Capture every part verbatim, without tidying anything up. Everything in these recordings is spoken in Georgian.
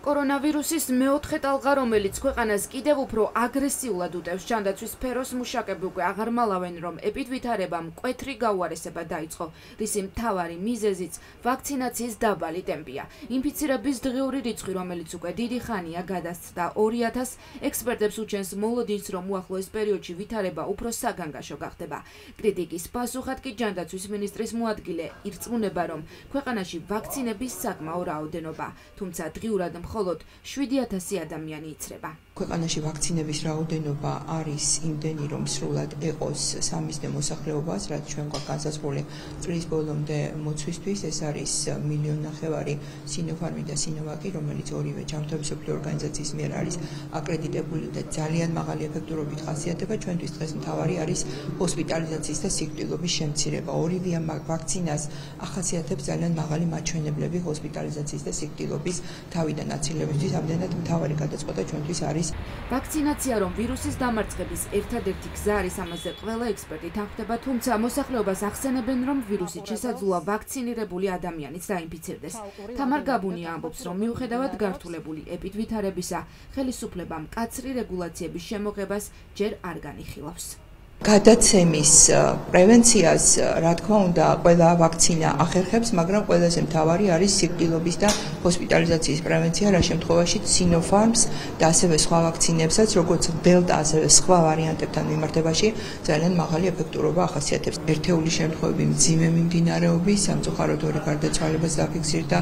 კორონავირუსის მეოთხე ტალღა, რომელიც ქვეყანას კიდევ უფრო აგრესიულად უტევს ჯანდაცვის სფეროს, მუშაკები უკვე აღარ მალავენ, რომ ეპიდვითარებამ მკვეთრი გაუარესება დაიწყო, რისი მთავარი მიზეზიც ვაქცინაციის დაბალი ტემპია. ინფიცირების დღიური რიცხვი, რომელიც უკვე დიდი ხანია გადასცდა ორი ათას, ექსპერტებს უჩენს მოლოდინს, რომ უახლოეს პერიოდში ვითარება უფრო საგანგაშო გახდება. კრიტიკის პასუხად კი ჯანდაცვის მინისტრის მოადგილე ირწმუნება, რომ ქვეყანაში ვაქცინების საკმაო რაოდენობა, თუმცა დღიურად მხოლოდ შვიდი ათასი ადამიანი იცრება. ქვეყანაში ვაქცინების რაოდენობა არის იმდენი, რომ სრულად ეყოს სამიზნე მოსახლეობას, რაც ჩვენ გვაქვს განსაზღვრული წლის ბოლომდე მოცვისთვის. ეს არის მილიონ ნახევარი სინოფარმი და სინოვაკი, რომელიც ორივე ჯანმრთელობის მსოფლიო ორგანიზაციის მიერ არის აკრედიტებული და ძალიან მაღალი ეფექტურობით ხასიათდება. ჩვენთვის დღეს მთავარი არის ჰოსპიტალიზაციის და სიკვდილობის შემცირება. ორივე ვაქცინას ახასიათებს ძალიან მაღალი მაჩვენებლები ჰოსპიტალიზაციის და სიკვდილობის თავიდან აცილებისთვის. ამდენად მთავარი გადაწყვეტა ჩვენთვის არის ვაქცინაცია, რომ ვირუსის დამარცხების ერთადერთი გზა არის, ამაზე ყველა ექსპერტი თანხმდება, თუმცა მოსახლეობას ახსენებენ, რომ ვირუსით შესაძლოა ვაქცინირებული ადამიანიც დაინფიცირდეს. თამარ გაბუნია ამბობს, რომ მიუხედავად გართულებული ეპიდვითარებისა, ხელისუფლებამ მკაცრი რეგულაციების შემოღებას ჯერ არ განიხილავს. გადაცემის პრევენციას, რა თქმა უნდა, ყველა ვაქცინა ახერხებს, მაგრამ ყველაზე მთავარი არის სიკვდილობის და ჰოსპიტალიზაციის პრევენცია, რა შემთხვევაში სინოფარმს და ასევე სხვა ვაქცინებსაც, როგორც დელტა, ასევე სხვა ვარიანტებთან მიმართებაში ძალიან მაღალი ეფექტურობა ახასიათებს. ერთეული შემთხვევები მძიმე მიმდინარეობის, სამწუხაროდ ორი გარდაცვალებაც დაფიქსირდა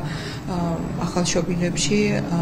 ახალშობილებში.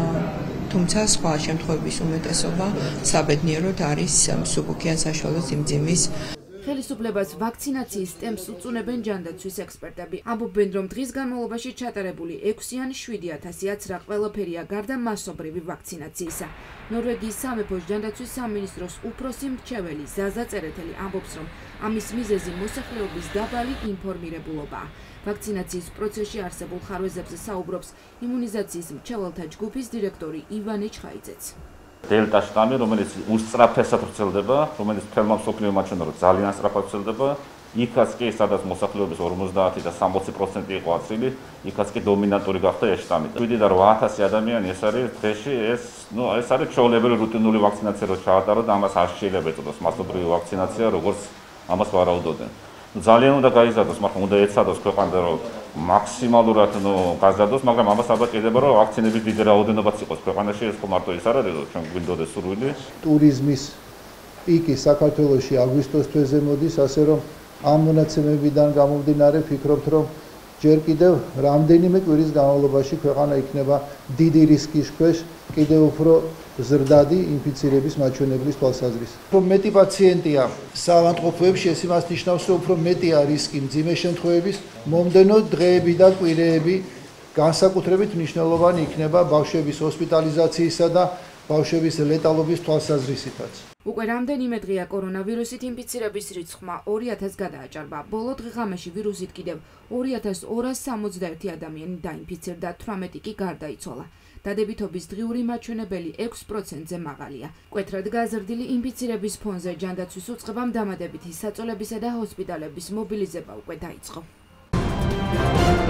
თუმცა სხვა შემთხვევების უმეტესობა საბედნიეროდ არის მსუბუქი ან საშუალო სიმძიმის. ხელისუფლებას ვაქცინაციის ტემპს უწუნებენ ჯანდაცვის ექსპერტები. ამბობენ, რომ დღის განმავლობაში ჩატარებული ექვსი ან შვიდი ათასიაც რა ყველაფერია გარდა მასობრივი ვაქცინაციისა. ნორვეგიის სამეფოს ჯანდაცვის სამინისტროს უფროსი მრჩეველი ზაზა წერეთელი ამბობს, რომ ამის მიზეზი მოსახლეობის დაბალი ინფორმირებულობაა. ვაქცინაციის პროცესში არსებულ ხარვეზებზე საუბრობს იმუნიზაციის მრჩეველთა ჯგუფის დირექტორი ივანე ჩხაიძეც. დელტა შტამი, რომელიც უსწრაფესად ვრცელდება, რომელიც მთელმა მსოფლიომ აჩვენა, რომ ძალიან სწრაფად ვრცელდება, იქაც კი სადაც მოსახლეობის ორმოცდაათი და სამოცი პროცენტი იყო აცრილი, იქაც კი დომინანტური გახდა ეს შტამი. შვიდი და რვა ათასი ადამიანი ეს არის დღეში, ეს, ნუ ეს არის ჩვეულებრივი რუტინული ვაქცინაცია, რო ჩაატაროთ, ამას არ შეიძლება ეწოდოს მასობრივი ვაქცინაცია, როგორც ამას ვარაუდობენ. ძალიან უნდა გაიზარდოს, მაგრამ უნდა ეცადოს ქვეყანა, რომ მაქსიმალურად ნუ გაზარდოს, მაგრამ ამას ალბათ ჭირდება, რომ ვაქცინების დიდი რაოდენობაც იყოს ქვეყანაში, ეს ხო მარტო ის არ არის, რომ ჩვენ გვინდოდეს სურვილი. ტურიზმის პიკი საქართველოში აგვისტოს თვეზე მოდის, ასე რომ ამ მონაცემებიდან გამომდინარე ვფიქრობთ, რომ ჯერ კიდევ რამდენიმე კვირის განმავლობაში ქვეყანა იქნება დიდი რისკის ქვეშ, კიდევ უფრო ზრდადი ინფიცირების მაჩვენებლის თვალსაზრისით. უფრო მეტი პაციენტია საავადმყოფოებში, ეს იმას ნიშნავს, რომ უფრო მეტია რისკი მძიმე შემთხვევების. მომდენო დღეები და კვირეები განსაკუთრებით მნიშვნელოვანი იქნება ბავშვების ჰოსპიტალიზაციისა და ბავშვების ლეტალობის თვალსაზრისითაც. უკვე რამდენიმე დღეა კორონავირუსით ინფიცირების რიცხვმა ორი ათას გადააჭარბა. ბოლო დღე-ღამეში ვირუსით კიდევ ორი ათას ორას სამოცდაერთი ადამიანი დაინფიცირდა, თვრამეტი კი გარდაიცვალა. დადებითობის დღიური მაჩვენებელი ექვს პროცენტზე მაღალია. მკვეთრად გაზრდილი ინფიცირების ფონზე ჯანდაცვის უწყებამ დამატებითი საწოლებისა და ჰოსპიტალების მობილიზება უკვე დაიწყო.